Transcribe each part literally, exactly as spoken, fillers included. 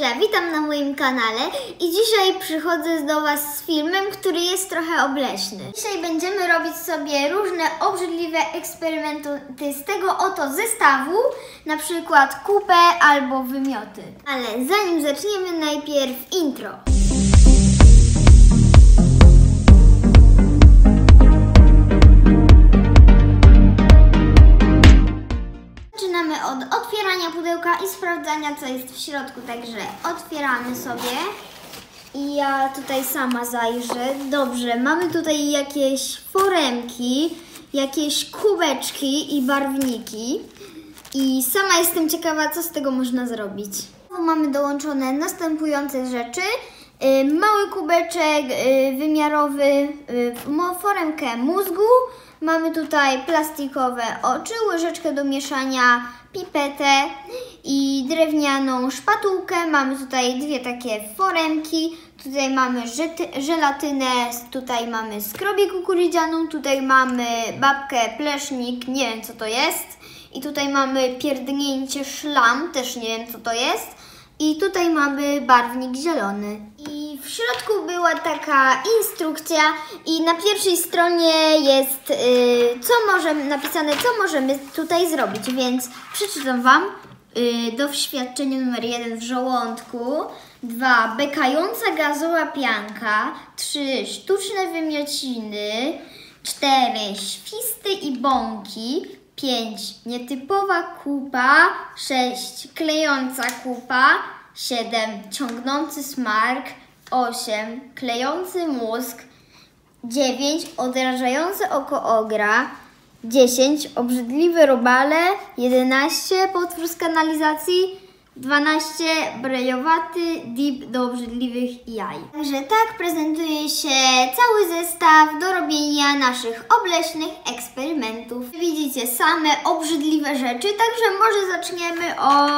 Zuzia, witam na moim kanale i dzisiaj przychodzę do Was z filmem, który jest trochę obleśny. Dzisiaj będziemy robić sobie różne obrzydliwe eksperymenty z tego oto zestawu, na przykład kupę albo wymioty. Ale zanim zaczniemy, najpierw intro. Zaczynamy od otwierania pudełka i sprawdzania, co jest w środku, także otwieramy sobie i ja tutaj sama zajrzę. Dobrze, mamy tutaj jakieś foremki, jakieś kubeczki i barwniki i sama jestem ciekawa, co z tego można zrobić. Mamy dołączone następujące rzeczy. Mały kubeczek wymiarowy, foremkę mózgu. Mamy tutaj plastikowe oczy, łyżeczkę do mieszania, pipetę i drewnianą szpatułkę. Mamy tutaj dwie takie foremki. Tutaj mamy żelatynę, tutaj mamy skrobię kukurydzianą, tutaj mamy babkę plesznik, nie wiem co to jest. I tutaj mamy pierdnięcie szlam, też nie wiem co to jest. I tutaj mamy barwnik zielony. I w środku była taka instrukcja i na pierwszej stronie jest yy, co możemy, napisane, co możemy tutaj zrobić, więc przeczytam Wam. Yy, doświadczenie numer jeden w żołądku, dwa bekająca gazowa pianka, trzy sztuczne wymiociny, cztery świsty i bąki, pięć nietypowa kupa, sześć klejąca kupa, siedem ciągnący smark, osiem klejący mózg, dziewięć odrażające oko ogra, dziesięć obrzydliwe robale, jedenaście potwór z kanalizacji, dwanaście brejowaty dip do obrzydliwych jaj. Także tak prezentuje się cały zestaw do robienia naszych obleśnych eksperymentów. Widzicie same obrzydliwe rzeczy, także może zaczniemy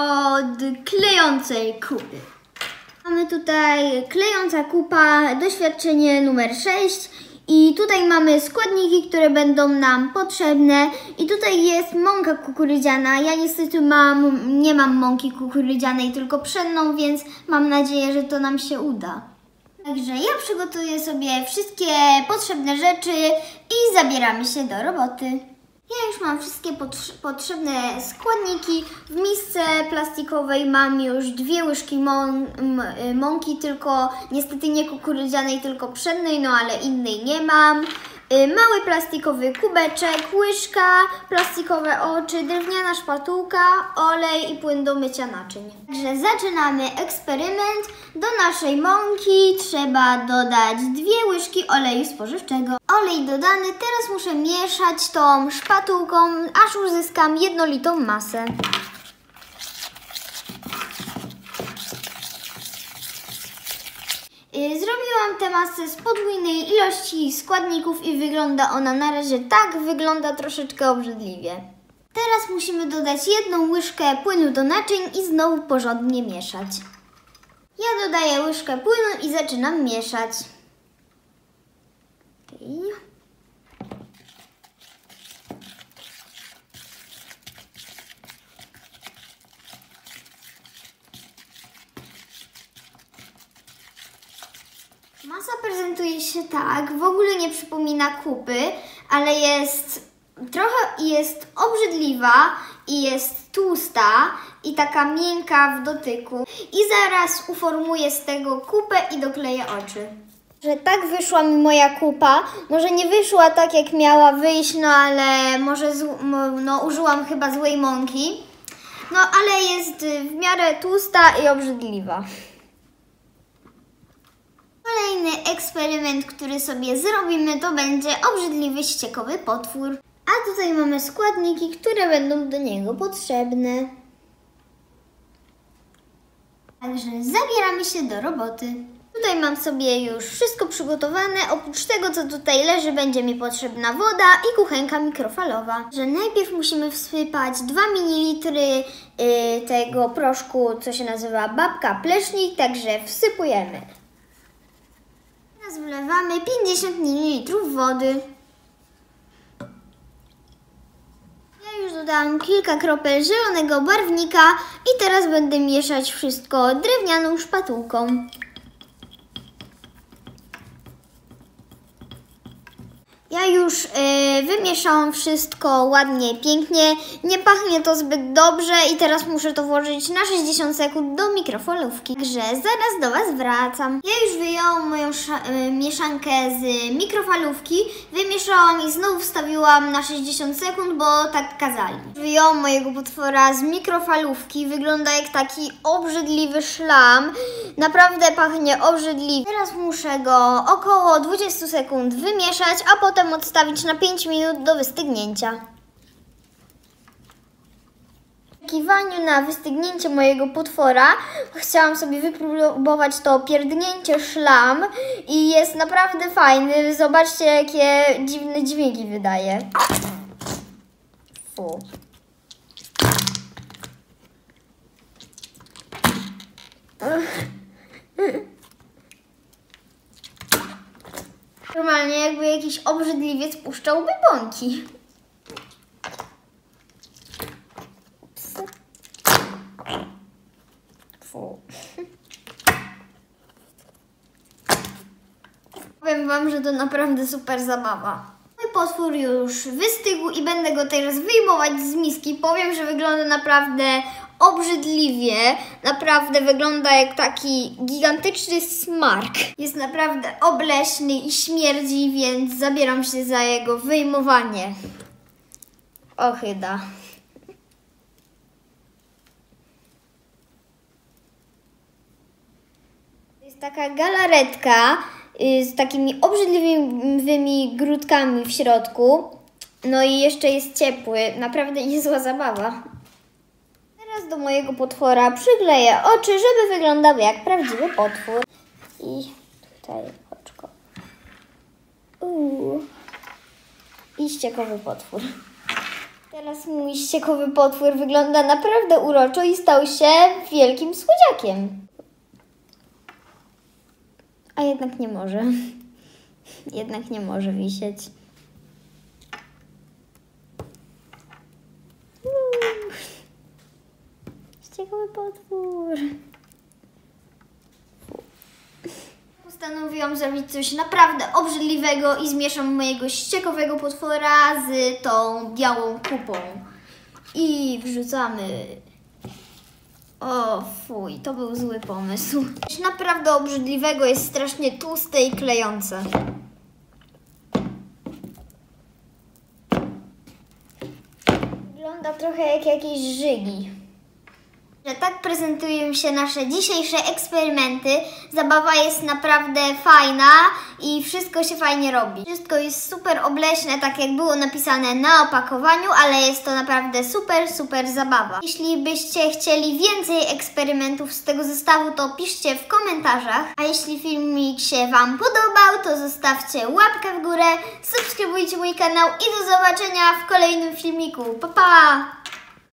od klejącej kupy. Mamy tutaj klejąca kupa, doświadczenie numer sześć. I tutaj mamy składniki, które będą nam potrzebne. I tutaj jest mąka kukurydziana. Ja niestety mam, nie mam mąki kukurydzianej, tylko pszenną, więc mam nadzieję, że to nam się uda. Także ja przygotuję sobie wszystkie potrzebne rzeczy i zabieramy się do roboty. Ja już mam wszystkie potrzebne składniki. W misce plastikowej mam już dwie łyżki mą mąki, tylko niestety nie kukurydzianej, tylko pszennej, no ale innej nie mam. Mały plastikowy kubeczek, łyżka, plastikowe oczy, drewniana szpatułka, olej i płyn do mycia naczyń. Także zaczynamy eksperyment. Do naszej mąki trzeba dodać dwie łyżki oleju spożywczego. Olej dodany, teraz muszę mieszać tą szpatułką, aż uzyskam jednolitą masę. Zrobiłam tę masę z podwójnej ilości składników i wygląda ona na razie tak, wygląda troszeczkę obrzydliwie. Teraz musimy dodać jedną łyżkę płynu do naczyń i znowu porządnie mieszać. Ja dodaję łyżkę płynu i zaczynam mieszać. Okay. Masa prezentuje się tak, w ogóle nie przypomina kupy, ale jest trochę jest obrzydliwa i jest tłusta i taka miękka w dotyku. I zaraz uformuję z tego kupę i dokleję oczy. Że tak wyszła mi moja kupa. Może nie wyszła tak, jak miała wyjść, no ale może no, użyłam chyba złej mąki. No ale jest w miarę tłusta i obrzydliwa. Kolejny eksperyment, który sobie zrobimy, to będzie obrzydliwy ściekowy potwór. A tutaj mamy składniki, które będą do niego potrzebne. Także zabieramy się do roboty. Tutaj mam sobie już wszystko przygotowane. Oprócz tego, co tutaj leży, będzie mi potrzebna woda i kuchenka mikrofalowa. Że najpierw musimy wsypać dwa mililitry yy, tego proszku, co się nazywa babka plesznik, także wsypujemy. Teraz wlewamy pięćdziesiąt mililitrów wody. Ja już dodałam kilka kropel zielonego barwnika i teraz będę mieszać wszystko drewnianą szpatułką. Ja już yy, wymieszałam wszystko ładnie, pięknie. Nie pachnie to zbyt dobrze i teraz muszę to włożyć na sześćdziesiąt sekund do mikrofalówki. Także zaraz do Was wracam. Ja już wyjęłam moją yy, mieszankę z mikrofalówki. Wymieszałam i znowu wstawiłam na sześćdziesiąt sekund, bo tak kazali. Wyjęłam mojego potwora z mikrofalówki. Wygląda jak taki obrzydliwy szlam. Naprawdę pachnie obrzydliwie. Teraz muszę go około dwadzieścia sekund wymieszać, a potem odstawić na pięć minut do wystygnięcia. W oczekiwaniu na wystygnięcie mojego potwora chciałam sobie wypróbować to pierdnięcie szlam i jest naprawdę fajny. Zobaczcie, jakie dziwne dźwięki wydaje. Fu. Normalnie jakby jakiś obrzydliwiec puszczałby bąki. Ups. Fu. Powiem Wam, że to naprawdę super zabawa. Mój potwór już wystygł i będę go teraz wyjmować z miski. Powiem, że wygląda naprawdę obrzydliwie. Naprawdę wygląda jak taki gigantyczny smark. Jest naprawdę obleśny i śmierdzi, więc zabieram się za jego wyjmowanie. Ochyda. To jest taka galaretka z takimi obrzydliwymi grudkami w środku. No i jeszcze jest ciepły. Naprawdę niezła zabawa. Teraz do mojego potwora przykleję oczy, żeby wyglądał jak prawdziwy potwór. I tutaj oczko. Uuu. I ściekowy potwór. Teraz mój ściekowy potwór wygląda naprawdę uroczo i stał się wielkim słodziakiem. A jednak nie może. Jednak nie może wisieć. Uuu. Ściekowy potwór. Fu. Postanowiłam zrobić coś naprawdę obrzydliwego i zmieszam mojego ściekowego potwora z tą białą kupą. I wrzucamy. O fuj, to był zły pomysł. Coś naprawdę obrzydliwego, jest strasznie tłuste i klejące. Wygląda trochę jak jakieś żygi. Że tak prezentują się nasze dzisiejsze eksperymenty. Zabawa jest naprawdę fajna i wszystko się fajnie robi. Wszystko jest super obleśne, tak jak było napisane na opakowaniu, ale jest to naprawdę super, super zabawa. Jeśli byście chcieli więcej eksperymentów z tego zestawu, to piszcie w komentarzach. A jeśli filmik się Wam podobał, to zostawcie łapkę w górę, subskrybujcie mój kanał i do zobaczenia w kolejnym filmiku. Pa, pa!